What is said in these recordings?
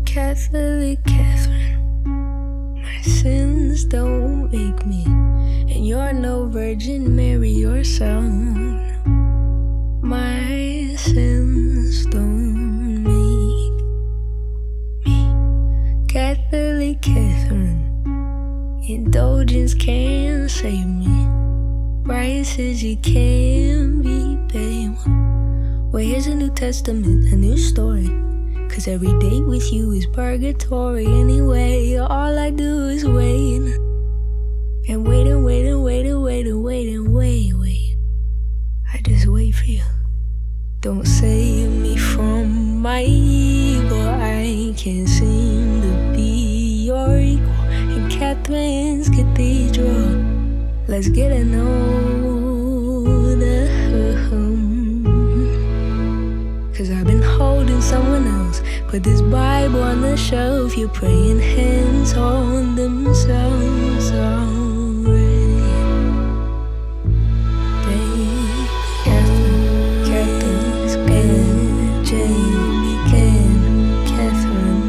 Catholic Catherine, my sins don't make me, and you're no Virgin Mary yourself. My sins don't make me. Catholic Catherine, indulgence can't save me. Prices you can't be paid. Well, here's a New Testament, a new story. 'Cause every day with you is purgatory anyway. All I do is wait. And wait and wait and wait and wait and wait and wait. I just wait for you. Don't save me from my evil. I can't seem to be your equal in Catherine's cathedral. Let's get to know the 'Cause I've been holding someone else. Put this Bible on the shelf. You're praying hands on themselves already. Catherine's been Jamie Ken, Catherine.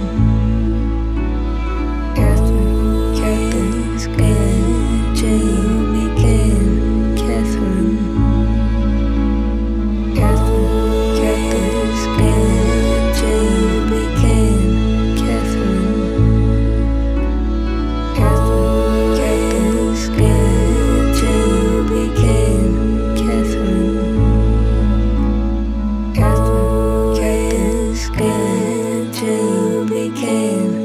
Catherine's been Jamie Ken, Catherine. Good to begin.